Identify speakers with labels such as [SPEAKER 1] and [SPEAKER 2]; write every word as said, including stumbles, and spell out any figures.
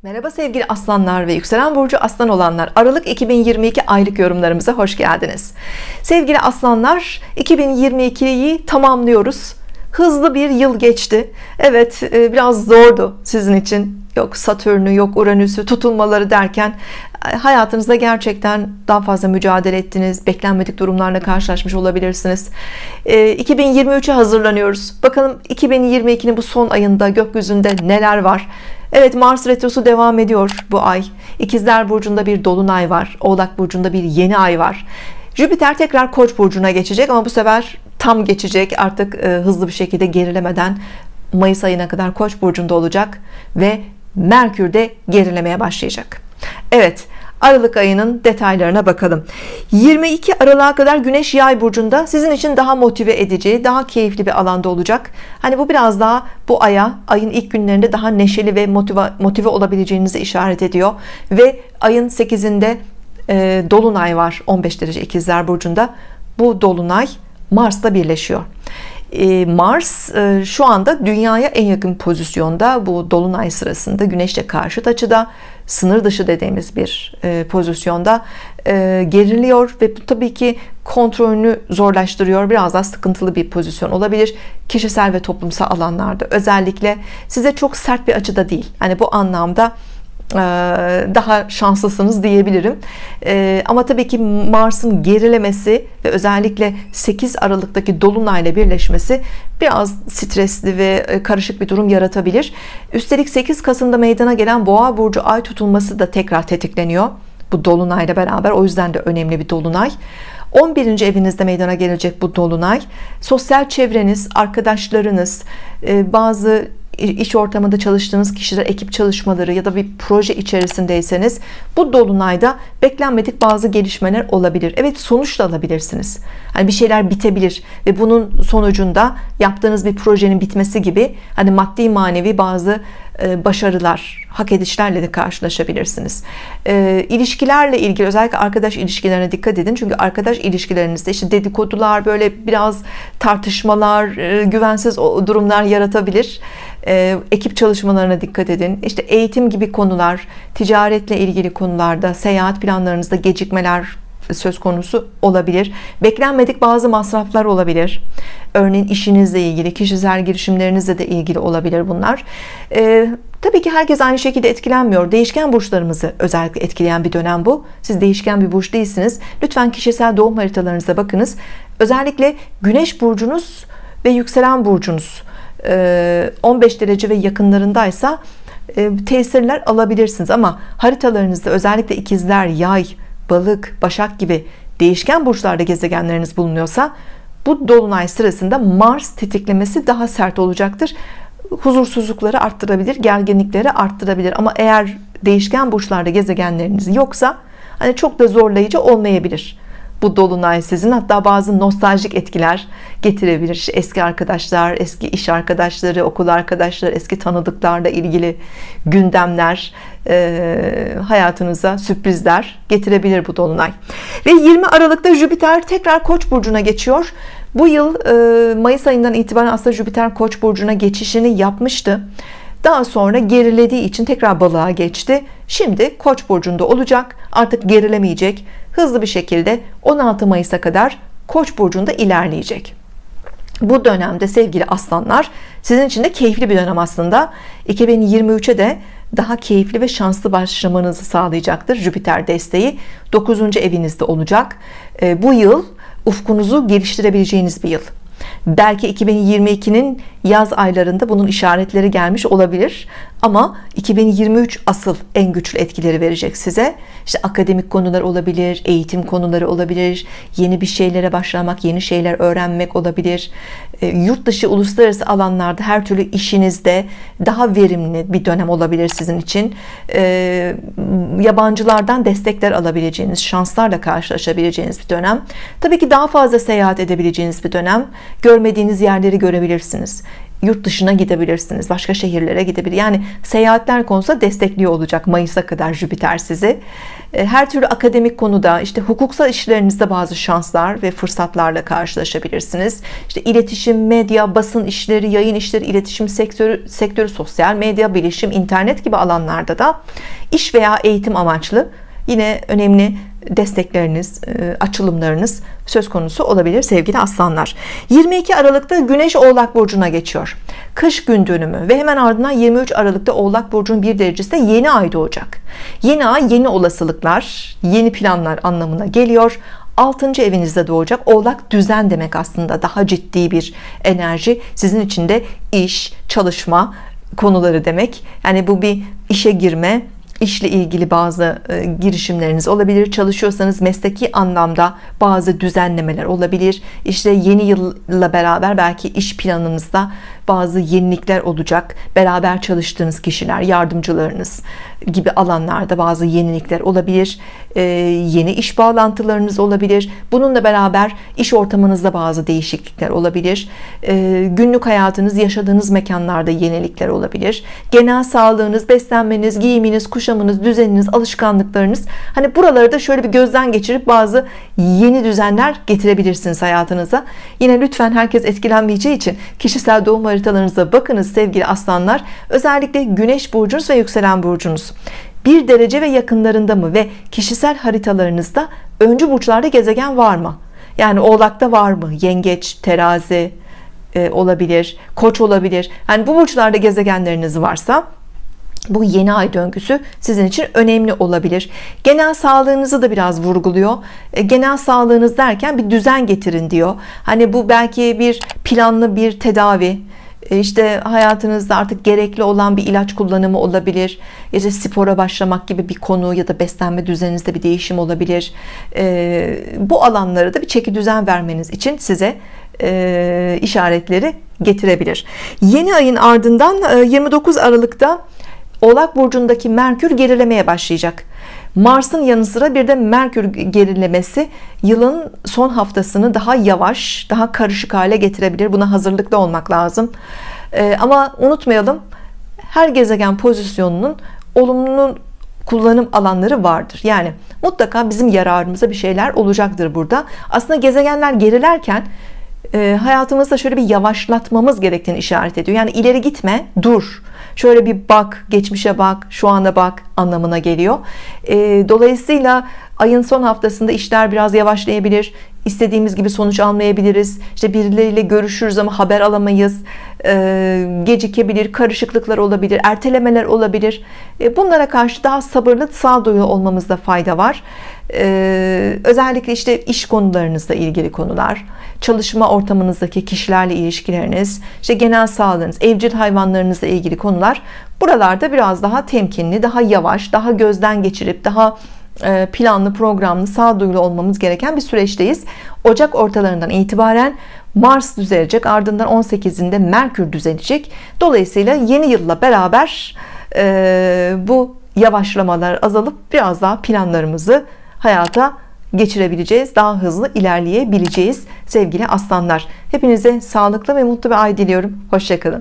[SPEAKER 1] Merhaba sevgili aslanlar ve yükselen burcu aslan olanlar, Aralık iki bin yirmi iki aylık yorumlarımıza hoş geldiniz. Sevgili aslanlar, iki bin yirmi ikiyi tamamlıyoruz. Hızlı bir yıl geçti. Evet, biraz zordu sizin için. Yok Satürn'ü, yok Uranüs'ü, tutulmaları derken hayatınızda gerçekten daha fazla mücadele ettiniz. Beklenmedik durumlarla karşılaşmış olabilirsiniz. iki bin yirmi üçe hazırlanıyoruz. Bakalım iki bin yirmi ikinin bu son ayında gökyüzünde neler var? Evet, Mars retrosu devam ediyor bu ay. İkizler burcunda bir dolunay var. Oğlak burcunda bir yeni ay var. Jüpiter tekrar Koç burcuna geçecek ama bu sefer tam geçecek. Artık e, hızlı bir şekilde gerilemeden Mayıs ayına kadar Koç burcunda olacak ve Merkür de gerilemeye başlayacak. Evet, Aralık ayının detaylarına bakalım. yirmi iki Aralık'a kadar Güneş Yay burcunda, sizin için daha motive edici, daha keyifli bir alanda olacak. Hani bu biraz daha bu aya, ayın ilk günlerinde daha neşeli ve motive, motive olabileceğinizi işaret ediyor. Ve ayın sekizinde e, dolunay var, on beş derece İkizler burcunda. Bu dolunay Mars'la birleşiyor. Mars şu anda dünyaya en yakın pozisyonda. Bu dolunay sırasında Güneş'le karşıt açıda, sınır dışı dediğimiz bir pozisyonda geriliyor ve bu tabii ki kontrolünü zorlaştırıyor. Biraz daha sıkıntılı bir pozisyon olabilir kişisel ve toplumsal alanlarda. Özellikle size çok sert bir açıda değil, hani bu anlamda daha şanslısınız diyebilirim. Ama tabii ki Mars'ın gerilemesi ve özellikle sekiz Aralık'taki dolunayla birleşmesi biraz stresli ve karışık bir durum yaratabilir. Üstelik sekiz Kasım'da meydana gelen Boğa burcu ay tutulması da tekrar tetikleniyor bu dolunayla beraber. O yüzden de önemli bir dolunay. on birinci evinizde meydana gelecek bu dolunay. Sosyal çevreniz, arkadaşlarınız, bazı iş ortamında çalıştığınız kişiler, ekip çalışmaları ya da bir proje içerisindeyseniz bu dolunayda beklenmedik bazı gelişmeler olabilir. Evet, sonuç da alabilirsiniz. Hani bir şeyler bitebilir ve bunun sonucunda yaptığınız bir projenin bitmesi gibi hani maddi manevi bazı başarılar, hak edişlerle de karşılaşabilirsiniz. E, ilişkilerle ilgili, özellikle arkadaş ilişkilerine dikkat edin. Çünkü arkadaş ilişkilerinizde işte dedikodular, böyle biraz tartışmalar, e, güvensiz durumlar yaratabilir. E, ekip çalışmalarına dikkat edin. İşte eğitim gibi konular, ticaretle ilgili konularda, seyahat planlarınızda gecikmeler söz konusu olabilir. Beklenmedik bazı masraflar olabilir. Örneğin işinizle ilgili, kişisel girişimlerinizle de ilgili olabilir bunlar. Ee, tabii ki herkes aynı şekilde etkilenmiyor. Değişken burçlarımızı özellikle etkileyen bir dönem bu. Siz değişken bir burç değilsiniz. Lütfen kişisel doğum haritalarınıza bakınız. Özellikle Güneş burcunuz ve yükselen burcunuz on beş derece ve yakınlarındaysa tesirler alabilirsiniz. Ama haritalarınızda özellikle ikizler, yay, balık, başak gibi değişken burçlarda gezegenleriniz bulunuyorsa bu dolunay sırasında Mars tetiklemesi daha sert olacaktır. Huzursuzlukları arttırabilir, gerginlikleri arttırabilir. Ama eğer değişken burçlarda gezegenleriniz yoksa hani çok da zorlayıcı olmayabilir bu dolunay sizin. Hatta bazı nostaljik etkiler getirebilir. İşte eski arkadaşlar, eski iş arkadaşları, okul arkadaşları, eski tanıdıklarla ilgili gündemler, e, hayatınıza sürprizler getirebilir bu dolunay. Ve yirmi Aralık'ta Jüpiter tekrar Koç burcuna geçiyor. Bu yıl e, Mayıs ayından itibaren aslında Jüpiter Koç burcuna geçişini yapmıştı. Daha sonra gerilediği için tekrar Balığa geçti. Şimdi Koç burcunda olacak. Artık gerilemeyecek. Hızlı bir şekilde on altı Mayıs'a kadar Koç burcunda ilerleyecek. Bu dönemde sevgili aslanlar, sizin için de keyifli bir dönem aslında. iki bin yirmi üçe de daha keyifli ve şanslı başlamanızı sağlayacaktır. Jüpiter desteği dokuzuncu evinizde olacak. Bu yıl ufkunuzu geliştirebileceğiniz bir yıl. Belki iki bin yirmi ikinin yaz aylarında bunun işaretleri gelmiş olabilir. Ama iki bin yirmi üç asıl en güçlü etkileri verecek size. İşte akademik konular olabilir, eğitim konuları olabilir, yeni bir şeylere başlamak, yeni şeyler öğrenmek olabilir. E, yurt dışı, uluslararası alanlarda her türlü işinizde daha verimli bir dönem olabilir sizin için. E, yabancılardan destekler alabileceğiniz, şanslarla karşılaşabileceğiniz bir dönem. Tabii ki daha fazla seyahat edebileceğiniz bir dönem. Görmediğiniz yerleri görebilirsiniz. yurt dışına gidebilirsiniz, başka şehirlere gidebilir. Yani seyahatler konusunda destekliyor olacak Mayıs'a kadar Jüpiter sizi. Her türlü akademik konuda, işte hukuksal işlerinizde bazı şanslar ve fırsatlarla karşılaşabilirsiniz. İşte iletişim, medya, basın işleri, yayın işleri, iletişim sektörü, sektörü, sosyal medya, bilişim, internet gibi alanlarda da iş veya eğitim amaçlı yine önemli destekleriniz, açılımlarınız söz konusu olabilir sevgili aslanlar. yirmi iki Aralık'ta Güneş Oğlak Burcu'na geçiyor. Kış gün dönümü ve hemen ardından yirmi üç Aralık'ta Oğlak Burcu'nun bir derecesinde yeni ay doğacak. Yeni ay yeni olasılıklar, yeni planlar anlamına geliyor. altıncı evinizde doğacak. Oğlak düzen demek aslında, daha ciddi bir enerji. Sizin için de iş, çalışma konuları demek. Yani bu bir işe girme, İşle ilgili bazı girişimleriniz olabilir. Çalışıyorsanız mesleki anlamda bazı düzenlemeler olabilir. İşte yeni yılla beraber belki iş planınızda bazı yenilikler olacak. Beraber çalıştığınız kişiler, yardımcılarınız gibi alanlarda bazı yenilikler olabilir. Ee, yeni iş bağlantılarınız olabilir. Bununla beraber iş ortamınızda bazı değişiklikler olabilir. Ee, günlük hayatınız, yaşadığınız mekanlarda yenilikler olabilir. Genel sağlığınız, beslenmeniz, giyiminiz, kuşamınız, düzeniniz, alışkanlıklarınız, hani buraları da şöyle bir gözden geçirip bazı yeni düzenler getirebilirsiniz hayatınıza. Yine lütfen herkes etkilenmeyeceği için kişisel doğum haritalarınıza bakınız sevgili aslanlar. Özellikle Güneş burcunuz ve yükselen burcunuz bir derece ve yakınlarında mı ve kişisel haritalarınızda öncü burçlarda gezegen var mı? Yani Oğlak'ta var mı? Yengeç, Terazi e, olabilir, Koç olabilir. Yani bu burçlarda gezegenleriniz varsa bu yeni ay döngüsü sizin için önemli olabilir. Genel sağlığınızı da biraz vurguluyor. Genel sağlığınız derken bir düzen getirin diyor. Hani bu belki bir planlı bir tedavi, işte hayatınızda artık gerekli olan bir ilaç kullanımı olabilir, ya da spora başlamak gibi bir konu, ya da beslenme düzeninizde bir değişim olabilir. Bu alanlara da bir çeki düzen vermeniz için size işaretleri getirebilir. Yeni ayın ardından yirmi dokuz Aralık'ta Oğlak burcundaki Merkür gerilemeye başlayacak. Mars'ın yanı sıra bir de Merkür gerilemesi yılın son haftasını daha yavaş, daha karışık hale getirebilir. Buna hazırlıklı olmak lazım. Ee, ama unutmayalım, her gezegen pozisyonunun olumlu kullanım alanları vardır. Yani mutlaka bizim yararımıza bir şeyler olacaktır burada. Aslında gezegenler gerilerken e, hayatımızda şöyle bir yavaşlatmamız gerektiğini işaret ediyor. Yani ileri gitme, dur. Şöyle bir bak, geçmişe bak, şu ana bak anlamına geliyor. E, dolayısıyla ayın son haftasında işler biraz yavaşlayabilir. İstediğimiz gibi sonuç almayabiliriz. İşte birileriyle görüşürüz ama haber alamayız. E, gecikebilir, karışıklıklar olabilir, ertelemeler olabilir. E, bunlara karşı daha sabırlı, sağduyulu olmamızda fayda var. E, özellikle işte iş konularınızla ilgili konular, çalışma ortamınızdaki kişilerle ilişkileriniz, işte genel sağlığınız, evcil hayvanlarınızla ilgili konular, buralarda biraz daha temkinli, daha yavaş, daha gözden geçirip daha planlı, programlı, sağduyulu olmamız gereken bir süreçteyiz. Ocak ortalarından itibaren Mars düzelecek, ardından on sekizinde Merkür düzelecek. Dolayısıyla yeni yılla beraber e, bu yavaşlamalar azalıp biraz daha planlarımızı hayata geçirebileceğiz, daha hızlı ilerleyebileceğiz sevgili aslanlar. Hepinize sağlıklı ve mutlu bir ay diliyorum. Hoşça kalın.